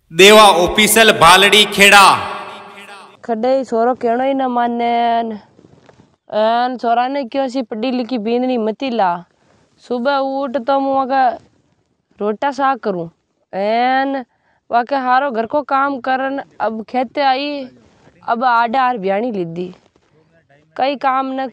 देवा ऑफिशियल भालड़ी खेड़ा खडे छोरो कहना ही ना माने एन छोरा ने क्यों सी पढ़ी लिखी बींदनी मती ला सुबह उठ तो मुँह का रोटा साग करूं एन वाके हारो घर को काम करन अब खेते आई अब आडा आर ब्याणी लीधी कई काम न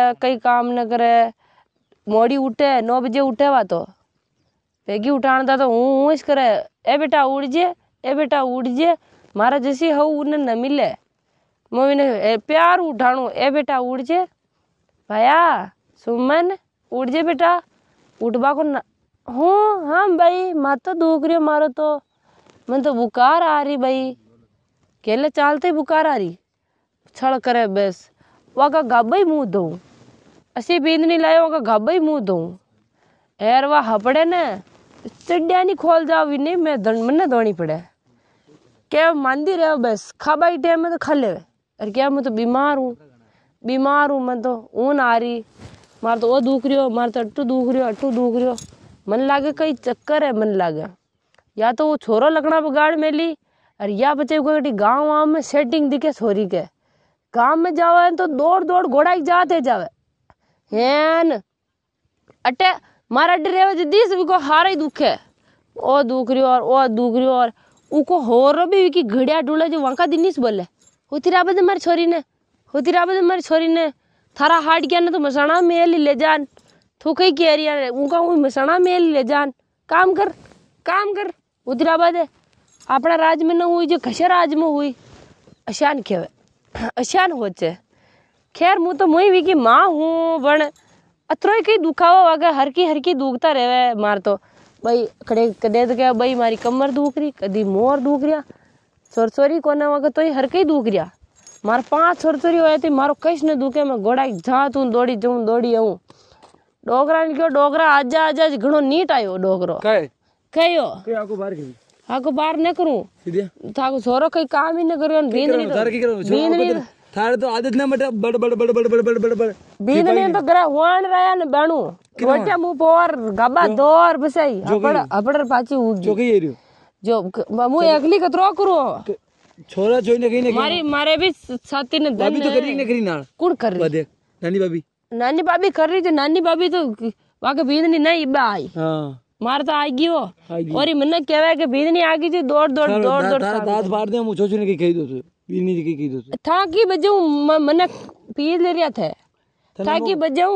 करे मोड़ी उठे 9 बजे उठे वा तो भेगी उठान था तो हूँ इस करे ए बेटा उड़ जे मारा जैसी हो उन्हें न मिले मम्मी ने प्यार उठाणु ए बेटा उड़ जे भैया सुमन उड़ जे बेटा उठबा को हूँ हाँ भाई माँ तो दुख रही मारो तो मन तो बुखार आ रही भाई केले चालते बुखार आ रही छड़ करे बस वाका गाबा ही मुँह धोऊं असी बींद नहीं लाए वाका गाबा ही मुँह धोऊं यार वाह हपड़े ने चिड़िया नहीं खोल जाओ नहीं मैं मन्ने धोनी पड़े क्या मांदी रहे बस खाबा ही टाइम में तो खा ले अरे क्या मैं तो बीमार हूँ मैं तो ऊन आ रही मार तो वो दुख रही हो मार तो अट्टू दुख रही हो मन लागे कई चक्कर है मन लागे या तो वो छोरो लगना बगाड़ में ली अरे या बच्चे को गाँव में सेटिंग दिखे छोरी के गाँव में जावे तो दौड़ घोड़ा जाते जावे हेन अटे मारा डरे जदी सभी को हारा ही दुख है ओ दुख रही और उको होर भी की घड़िया ढूंढे जो वहां का दिनीस बोले होती राबे मारी छोरी ने थारा हाट गया ना तो मसाना मेल ले जान तू कहीं कह रही है उनका मसाना मेल ले जान काम कर होती राबे अपना राज में न हुई जो खशे राज में हुई अशान खेवे अशान होचे खैर मुँह तो मुई भी की माँ हूँ बन अत्रो कहीं दुखावा वागे हर की दुखता रहे मार तो भाई खड़े कदे तो क्या भाई मारी कमर दुख रही कदी मोर दुख रिया सोरसोरी कोने वागे तो हर कहीं दुख रिया मार 5 सोरसोरी होए थी मारो कहीं न दुखे मैं घोड़ा जा तू दौड़ी आऊं डोगरा ने क्यों डोगरा आजा घणो नीट आयो डोगरो कयो आको बार न करूं थाको छोरो कई काम ही न करियो बींदनी थारे तो आदत ना मटे बड़ बींदनी तो गरा होन रहा न बाणू रोटिया मुंह पोर गबा दोर बसई अपड़ पाची उग जो कही रियो जो मु एकली कतरो करू छोरा जोई ने कहीं मारे भी साथी ने भाभी तो करी ना कौन कर रही देख नानी भाभी कर रही तो नानी भाभी तो वाके बींदनी नहीं बा आई हां मार तो आएगी वो और ये मन्ने कहवे के बींदनी आगी जी दौड़ दांत फाड़ दे मु छोचू ने की कही दो बींदनी की कही दो था की बजाऊ मन्ने पी ले रिया थे था की बजाऊ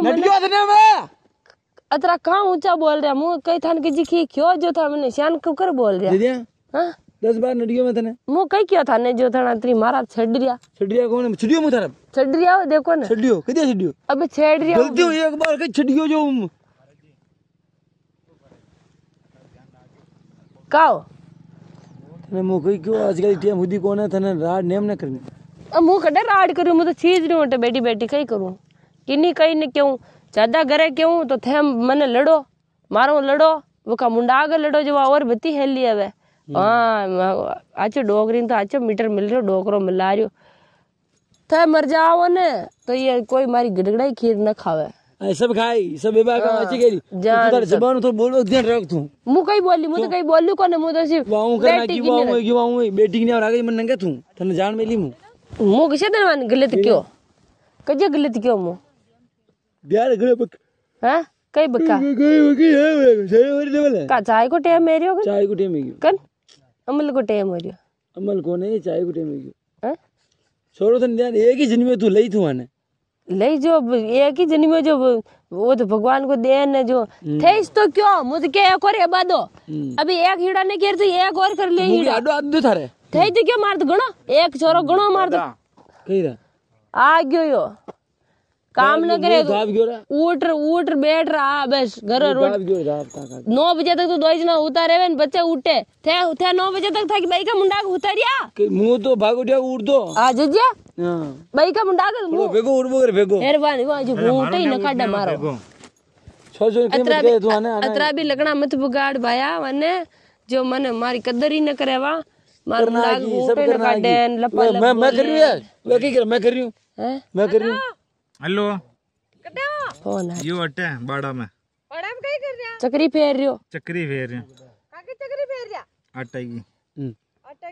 अतरा कहाँ ऊंचा बोल रहा मुँह कई थान की जी क्यों जो था मैंने शान कब कर बोल रहा हाँ 10 बार नडियो में तने मुँह कई क्यों था ने जो था तेरी मारा छेड़ रिया कौन छड़ियो मु थारा छेड़ रिया देखो ना छड़ियो कदे छड़ियो अबे छेड़ रिया गलती हुई एक बार कई छड़ियो जो काओ तने मु कई क्यों आजकल टाइम हुदी कोने तने राड नेम न करनी अब मुँह कड़े राड करूँ मैं तो चीज नहीं उठे बैठी कई करूँ किन्नी कई ने क्यों ज्यादा करे क्यों तो थे मने लड़ो मारो लड़ो वो का मुंडा आगे लड़ो जो और बत्ती हेल लिया वे हाँ अच्छे डोगरी तो अच्छे मीटर मिल रहे डोकरो मिला रही थे मर जाओ ने तो ये कोई मारी गड़गड़ाई खीर न खावे सब खाई सब बेबा का अच्छी गेली तू जबान तो बोलो ध्यान रख तू मु कई बोली मु तो कई बोलू कोने मु तो सिर्फ वाऊ करना की वाऊ बेटी ने आ गई मन नंगे तू तने जान मेली मु किसे दिन गलत क्यों कजे गलत क्यों मु यार गले बक हैं कई बका का चाय को टाइम मेरियो चाय को टाइम मेरियो कन अमल को टाइम मेरियो अमल को नहीं चाय को टाइम मेरियो हैं छोरो तने ध्यान एक ही जन्म में तू लई तू आने लई जो एक ही जन्म में जो वो तो भगवान को देन है जो थे इस तो क्यों मुझे क्या एक और बादो अभी एक हीड़ा ने केर तो एक और कर ले हीड़ा आडो आदो थारे थे तो क्यों मार दो गणो एक छोरो गणो मार दो कही रहा आ गयो यो काम न करे उठ बैठ रहा बस घर 9 बजे तक तो 2 जना उतारे वे बच्चे उठे थे 9 बजे तक था कि भाई का मुंडा को उतारिया मुंह तो भाग उठा उड़ दो आ जजिया हां भाई का मुंडा का मुंह भेगो उड़बो कर भेगो मेहरबानी वो जो घूंटे ही न काडा मारो छो के मत करे तू आने अतरा भी लगना मत बुगाड़ भाया वने जो मन मारी कदर ही न करेवा मार मुंडा घूंटे न काडे लपा मैं कर रही है वो की कर मैं कर रही हूं हैं मैं कर रही हूं हेलो कटे फोन है यो अटे बाड़ा में कई कर रहा चक्री फेर रियो चक्री फेर काके चक्री फेर रिया आटा की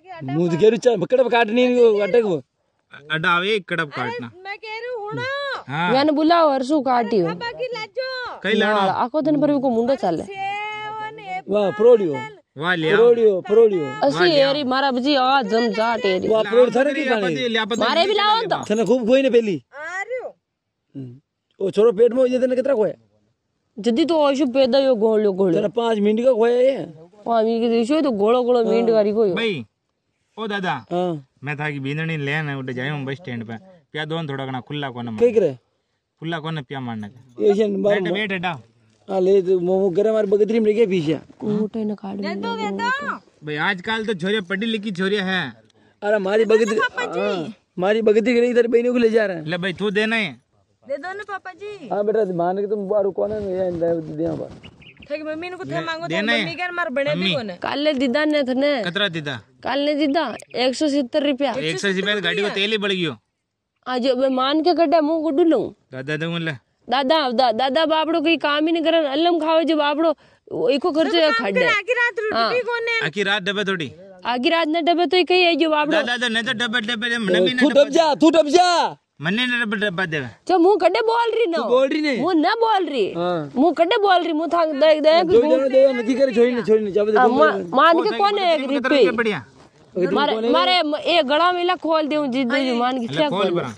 मुंह तो केरू चा कड़प काटनी वो अटक वो अडावे कड़प काटना मैं कह रही हूं ना हाँ मैंने बुलाओ हरसू काटी हो बाकी लाजो कई लाना आखो दिन पर को मुंडो चाले सेवन वाह प्रोडियो वाह लिया प्रोडियो असी एरी मारा बजी आ जम जाट एरी वाह प्रोड थाने की खाने मारे भी लाओ तो थाने खूब खोई ने पहली आ रही हूं ओ छोरो पेट में ये तने कितना खोया जदी तो ओशु पेदा यो गोळ्यो तने 5 मिनट का खोया ये पामी के दिशो तो गोळो गोळो मींड गारी को भाई ओ दादा हां मैं था कि बींदणी लेने उठ जायो बस स्टैंड पे पिया दोन थोड़ा कना खुला कोना कई करे खुला कोना पिया मारना एशियन बार बैठ बैठ हटा आ ले तो मोमो करे मार बगतरी में लेके पीछे ऊटे ने काट दे दो भाई आजकल तो छोरिया पढ़ी लिखी छोरिया है अरे मारी बगतरी मारी बगतरी के इधर बहनों को ले जा रहा है ले भाई तू देना है दे दो ना पापा जी हां बेटा मान के तुम बारू कोने में ये दे बा ठीक मम्मी ने को थे मांगो तो मम्मी के मार बने भी कोने काले दीदा ने थने कतरा दीदा काले दीदा 170 रुपया 180 रुपया गाड़ी को तेल ही बढ़ गयो आज मैं मान के कटे मुंह गुडू लूं दादा दूं ले दादा बापड़ो कहीं काम ही नहीं करे अल्लम खावे जो बापड़ो एको खर्चे खड्डे आखिर रात रोटी कोने आखी रात डबे थोड़ी आगे रात ने डबे तो कहीं है जो बापड़ो दादा नहीं तो डबे डबे मने तू डब जा मने ने डबे डब्बा देवे जो मुंह कड्डे बोल रही ना बोल रही नहीं मुंह न बोल रही हां मुंह कड्डे बोल रही मुंह थांग देख देख जो जने दे नदी करे छोड़ी जब मान के कौन है एक रुपए बढ़िया मारे ये गला मिला खोल दूं जिद मान के क्या खोल खोल बरा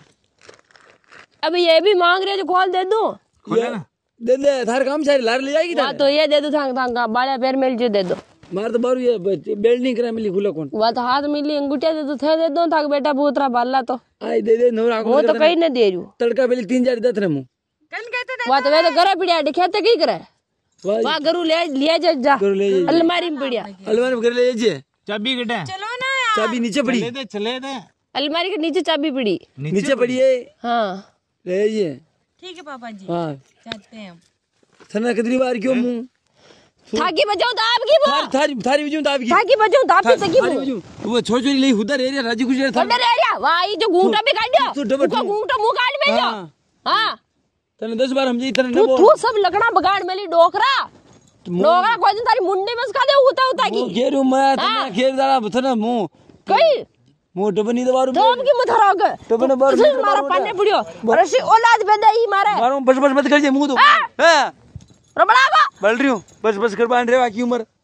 अबे ये भी मांग रहे जो खोल दे दूं खोले ना दे थार काम सारी लार ले जाएगी वा तो ये दे दो थांग थांग बाला पैर मेल जो दे दो मार तो बारू ये बेल्ट नहीं करा मिली खुला कौन वा तो हाथ मिली अंगूठिया दे दो थे दे दो थाक बेटा भूतरा बाला तो आई दे नो राखो वो तो कहीं न दे रही तड़का पहले 3-4 दत रे मु कल कहते वा तो वे तो घरे पिड़िया दिखाते की करे वा गरु ले लिया जा कर ले अलमारी में पिड़िया अलमारी में कर ले जे चाबी कटा चलो ना यार चाबी नीचे पड़ी चले दे अलमारी के नीचे चाबी पड़ी नीचे पड़ी है हाँ ले जे ठीक है पापा जी हां जाते हैं हम थना कितनी बार क्यों मु थाकी बजाओ तो आपकी वो थारी बजूं तो आपकी थाकी बजाओ तो आपकी तकी वो बजूं वो छोरी ले उधर एरिया राजी कुछ था अंदर एरिया वाह ये जो घूंटा भी काट तू दियो डबल उसको घूंटा मुंह काट में जो हाँ तने 10 बार हम जी तने तू तू सब लगना बगाड़ मेली डोकरा कोई दिन तारी मुंडी में उसका दे उता की घेरू मैं तना घेर दाड़ा थना मु कई मु डबनी दबारू धोम की मथराग डबने बार मारा पाने पड़ियो रसी औलाद बेदा ही मारे मारो बस बस मत कर जे मुंह तो हां रबड़ागा बोल रही हूं बस कर बांध रे बाकी उम्र